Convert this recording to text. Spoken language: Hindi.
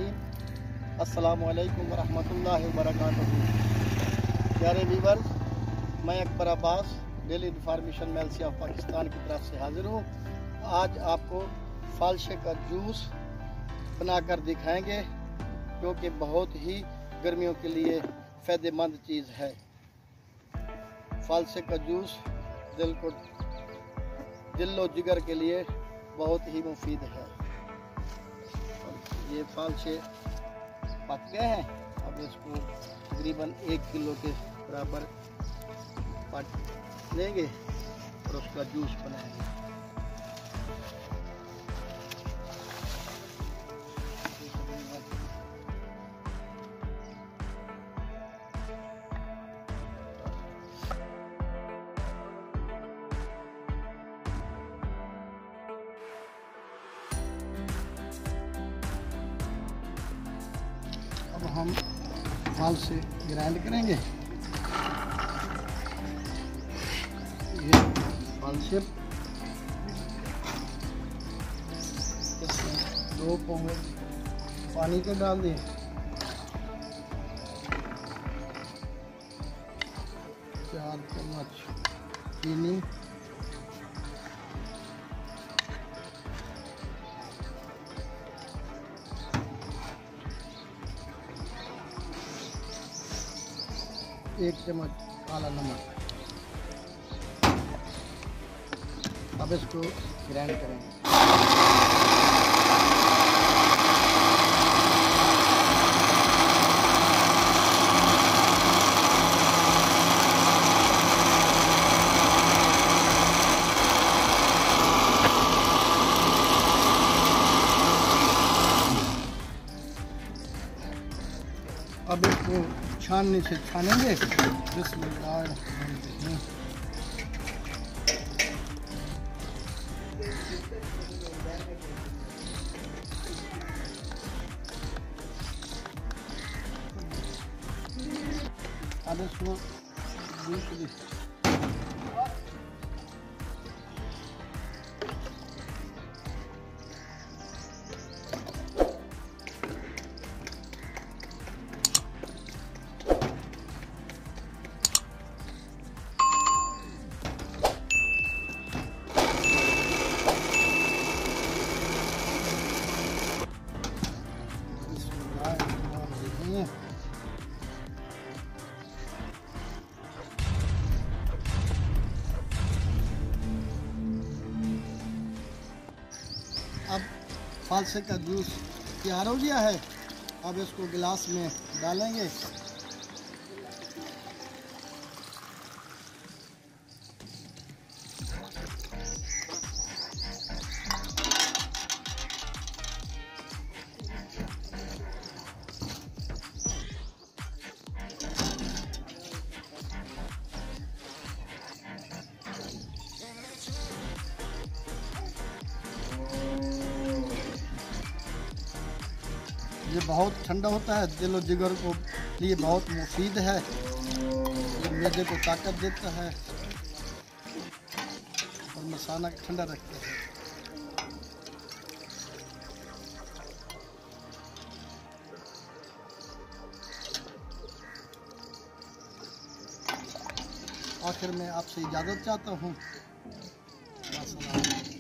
रहीम। अस्सलामु अलैकुम वरहमतुल्लाहि वबरकातुहू। प्यारे व्यूअर्स, मैं Akbar Abbas daily information Mailsi of Pakistan की तरफ से हाजिर हूँ। आज आपको फालसे का जूस बनाकर दिखाएंगे जो कि बहुत ही गर्मियों के लिए फ़ायदेमंद चीज़ है। फालसे का जूस दिल व जिगर के लिए बहुत ही मुफीद है। ये फालसे पक गए हैं, अब इसको तकरीबन 1 किलो के बराबर पट लेंगे और उसका जूस बनाएंगे। अब हम फालसे ग्राइंड करेंगे। ये फालसे इसमें 2 पौवे पानी के डाल दें। 4 चम्मच चीनी, 1 चम्मच काला नमक। अब इसको ग्राइंड करेंगे। अब इसको छाननी से छानेंगे। बिस्मिल्लाह। अब इसको अब फालसे का जूस तैयार हो गया है। अब इसको गिलास में डालेंगे। ये बहुत ठंडा होता है, दिल और जिगर को लिए बहुत मुफीद है। ये मैदे को ताकत देता है और मसाला ठंडा रखता है। आखिर में आपसे इजाज़त चाहता हूँ।